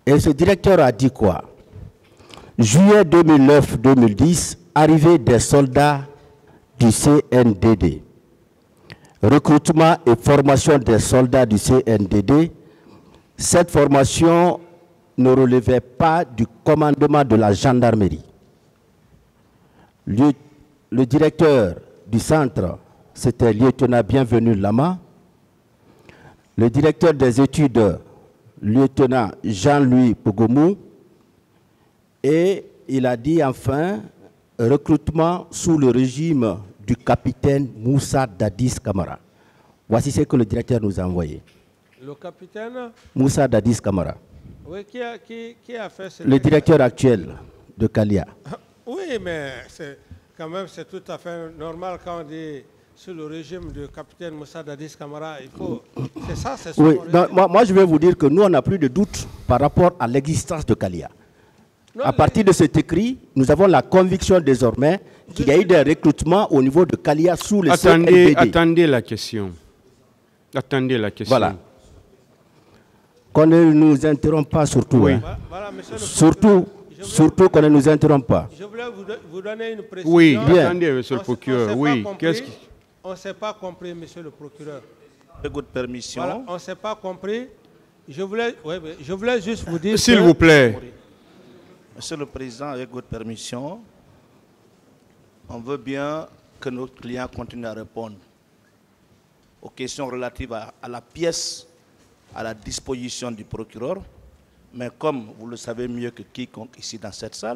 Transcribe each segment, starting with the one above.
Et ce directeur a dit quoi? Juillet 2009-2010, arrivée des soldats du CNDD. Recrutement et formation des soldats du CNDD. Cette formation ne relevait pas du commandement de la gendarmerie. Le directeur du centre, c'était lieutenant Bienvenu Lama. Le directeur des études, lieutenant Jean-Louis Pogomou. Et il a dit enfin, recrutement sous le régime du capitaine Moussa Dadis Camara. Voici ce que le directeur nous a envoyé. Le capitaine Moussa Dadis Camara. Oui, qui a fait ce... Le directeur actuel de Kalia. Oui, mais quand même, c'est tout à fait normal quand on dit sous le régime du capitaine Moussa Dadis Camara. Il faut... C'est ça, c'est Oui, moi, je vais vous dire que nous, on n'a plus de doute par rapport à l'existence de Kalia. Non, à partir de cet écrit, nous avons la conviction désormais qu'il y a eu des recrutements au niveau de Kalia sous le CNDD. Attendez la question. Attendez la question. Voilà. Qu'on ne nous interrompt pas surtout. Oui. Hein. Voilà, Surtout qu'on ne nous interrompt pas. Je voulais vous donner une précision. Oui, bien. attendez, monsieur le procureur. Oui, on ne s'est pas compris, monsieur le procureur. Avec votre permission. Voilà, on ne s'est pas compris. Je voulais juste vous dire... S'il vous plaît. Monsieur le Président, avec votre permission, on veut bien que notre client continue à répondre aux questions relatives à la pièce à la disposition du procureur. Mais comme vous le savez mieux que quiconque ici dans cette salle,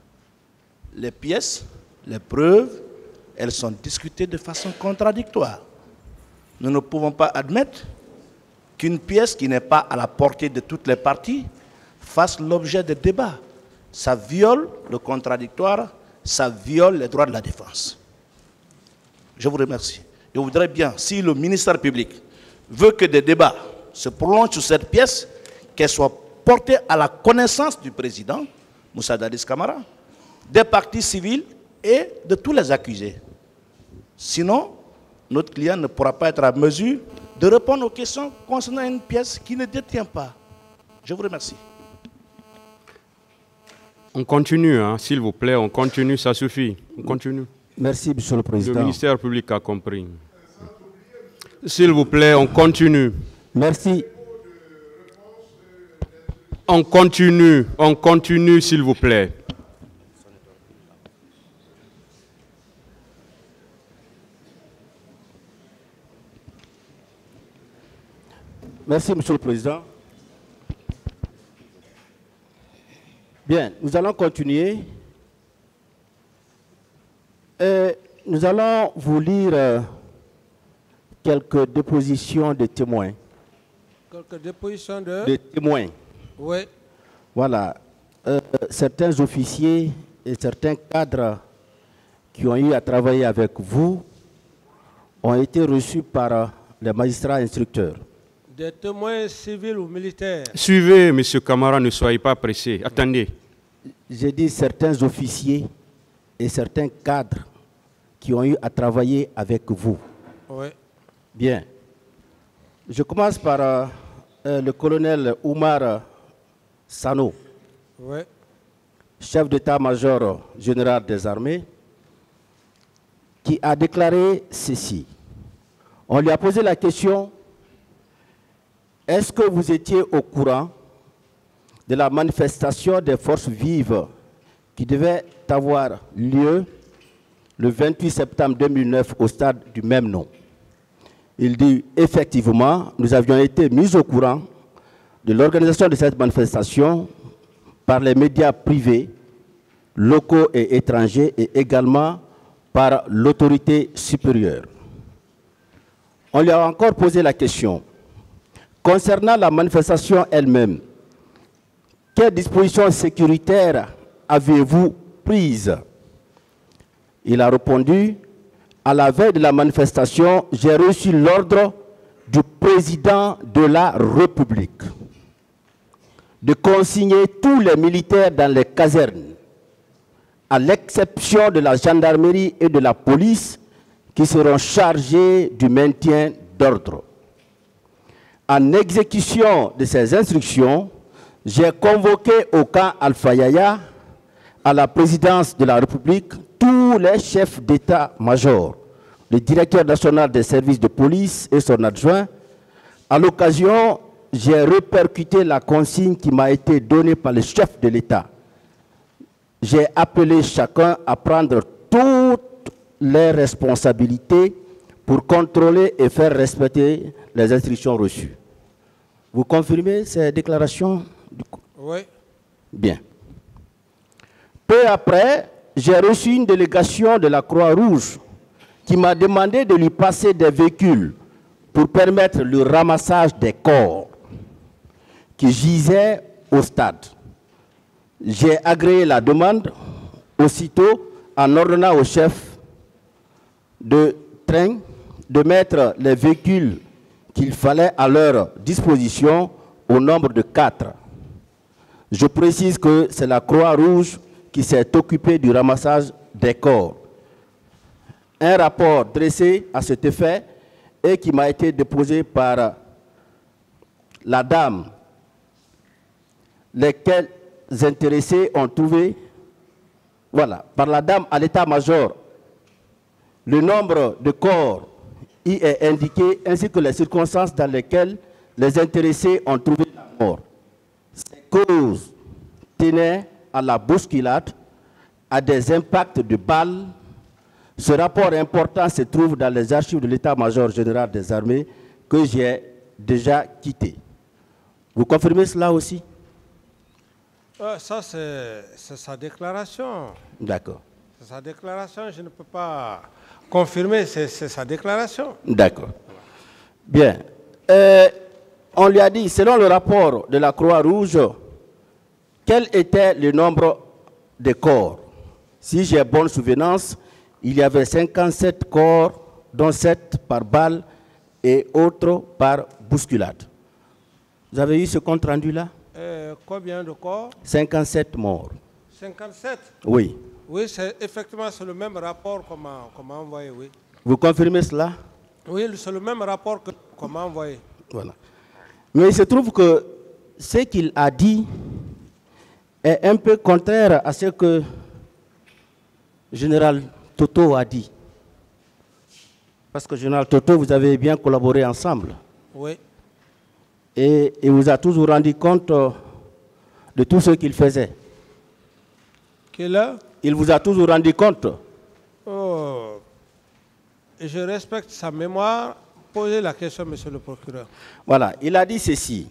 les pièces, les preuves, elles sont discutées de façon contradictoire. Nous ne pouvons pas admettre qu'une pièce qui n'est pas à la portée de toutes les parties fasse l'objet de débats. Ça viole le contradictoire, ça viole les droits de la défense. Je vous remercie. Je voudrais bien, si le ministère public veut que des débats se prolongent sur cette pièce, qu'elle soit portée à la connaissance du président, Moussa Dadis Camara, des parties civiles et de tous les accusés. Sinon, notre client ne pourra pas être à mesure de répondre aux questions concernant une pièce qui ne détient pas. Je vous remercie. On continue, hein, s'il vous plaît, on continue, ça suffit. On continue. Merci, monsieur le Président. Le ministère public a compris. S'il vous plaît, on continue. Merci. On continue, s'il vous plaît. Merci, monsieur le Président. Bien, nous allons continuer. Nous allons vous lire quelques dépositions de témoins. Quelques dépositions de... De témoins. Oui. Voilà. Certains officiers et certains cadres qui ont eu à travailler avec vous ont été reçus par les magistrats instructeurs. Des témoins civils ou militaires? Suivez, M. Camara, ne soyez pas pressé. Attendez. J'ai dit certains officiers et certains cadres qui ont eu à travailler avec vous. Oui. Bien. Je commence par le colonel Oumar Sano, oui, chef d'état-major général des armées, qui a déclaré ceci. On lui a posé la question: est-ce que vous étiez au courant de la manifestation des forces vives qui devait avoir lieu le 28 septembre 2009 au stade du même nom? Il dit effectivement, nous avions été mis au courant de l'organisation de cette manifestation par les médias privés, locaux et étrangers, et également par l'autorité supérieure. On lui a encore posé la question: concernant la manifestation elle-même, quelles dispositions sécuritaires avez-vous prises? Il a répondu: à la veille de la manifestation, j'ai reçu l'ordre du président de la République de consigner tous les militaires dans les casernes, à l'exception de la gendarmerie et de la police, qui seront chargés du maintien d'ordre. En exécution de ces instructions, j'ai convoqué au camp Alpha Yaya, à la présidence de la République, tous les chefs d'état-major, le directeur national des services de police et son adjoint. À l'occasion, j'ai répercuté la consigne qui m'a été donnée par le chef de l'État. J'ai appelé chacun à prendre toutes les responsabilités pour contrôler et faire respecter les instructions reçues. Vous confirmez ces déclarations? Oui. Bien. Peu après, j'ai reçu une délégation de la Croix-Rouge qui m'a demandé de lui passer des véhicules pour permettre le ramassage des corps qui gisaient au stade. J'ai agréé la demande aussitôt en ordonnant au chef de train de mettre les véhicules qu'il fallait à leur disposition au nombre de 4. Je précise que c'est la Croix-Rouge qui s'est occupée du ramassage des corps. Un rapport dressé à cet effet et qui m'a été déposé par la dame, lesquels intéressés ont trouvé, voilà, par la dame à l'état-major, le nombre de corps y est indiqué, ainsi que les circonstances dans lesquelles les intéressés ont trouvé la mort. Ces causes tenaient à la bousculade, à des impacts de balles. Ce rapport important se trouve dans les archives de l'état-major général des armées que j'ai déjà quitté. Vous confirmez cela aussi? Ça, c'est sa déclaration. D'accord. C'est sa déclaration, je ne peux pas confirmer, c'est sa déclaration. D'accord. Bien. On lui a dit, selon le rapport de la Croix-Rouge, quel était le nombre de corps? Si j'ai bonne souvenance, il y avait 57 corps, dont 7 par balle et autres par bousculade. Vous avez eu ce compte rendu-là? Combien de corps? 57 morts. 57? Oui. Oui, effectivement, c'est le même rapport qu'on m'a envoyé, oui. Vous confirmez cela? Oui, c'est le même rapport qu'on m'a envoyé. Voilà. Mais il se trouve que ce qu'il a dit est un peu contraire à ce que le général Toto a dit. Parce que général Toto, vous avez bien collaboré ensemble. Oui. Et il vous a toujours rendu compte de tout ce qu'il faisait. Il vous a toujours rendu compte. Oh. Et je respecte sa mémoire. Posez la question, monsieur le procureur. Voilà, il a dit ceci.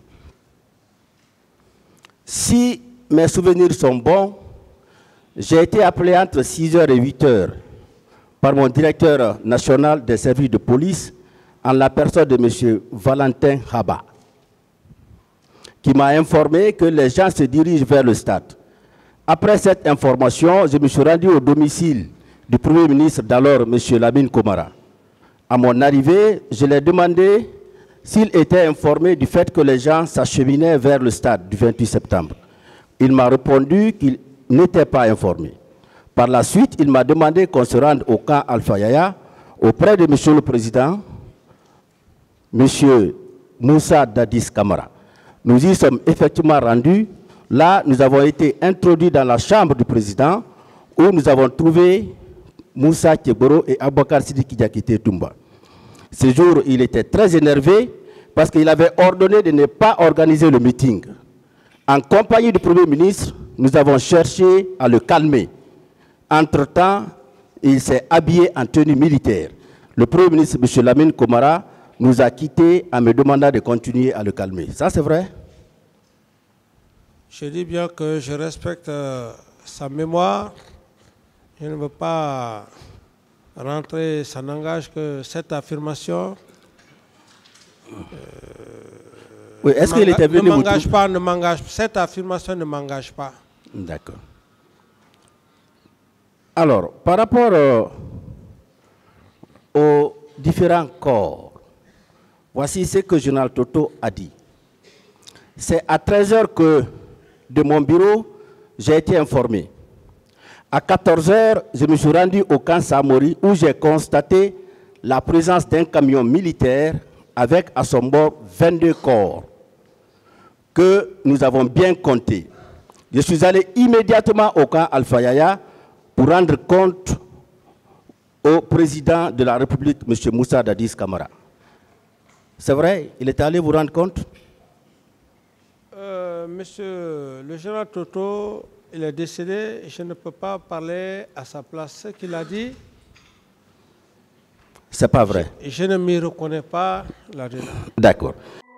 Si mes souvenirs sont bons, j'ai été appelé entre 6h et 8h par mon directeur national des services de police en la personne de M. Valentin Haba, qui m'a informé que les gens se dirigent vers le stade. Après cette information, je me suis rendu au domicile du Premier ministre d'alors, M. Lamine Komara. À mon arrivée, je lui ai demandé s'il était informé du fait que les gens s'acheminaient vers le stade du 28 septembre. Il m'a répondu qu'il n'était pas informé. Par la suite, il m'a demandé qu'on se rende au camp Alpha Yaya auprès de M. le Président, M. Moussa Dadis Camara. Nous y sommes effectivement rendus. Là, nous avons été introduits dans la chambre du président où nous avons trouvé Moussa Keboro et Abakar Sidiki Diakité Toumba. Ce jour, il était très énervé parce qu'il avait ordonné de ne pas organiser le meeting. En compagnie du Premier ministre, nous avons cherché à le calmer. Entre-temps, il s'est habillé en tenue militaire. Le Premier ministre, M. Lamine Komara, nous a quittés en me demandant de continuer à le calmer. Ça, c'est vrai? Je dis bien que je respecte sa mémoire. Je ne veux pas rentrer, ça n'engage que cette affirmation. Oui, est-ce qu'il était venu ne m'engage pas, cette affirmation ne m'engage pas. D'accord. Alors, par rapport aux différents corps, voici ce que le général Toto a dit. C'est à 13h que, de mon bureau, j'ai été informé. À 14h, je me suis rendu au camp Samori où j'ai constaté la présence d'un camion militaire avec à son bord 22 corps que nous avons bien compté. Je suis allé immédiatement au camp Alpha Yaya pour rendre compte au président de la République, M. Moussa Dadis Camara. C'est vrai, il est allé vous rendre compte? Monsieur le général Toto, il est décédé, je ne peux pas parler à sa place. Ce qu'il a dit, c'est pas vrai. Je ne m'y reconnais pas là-dedans. D'accord.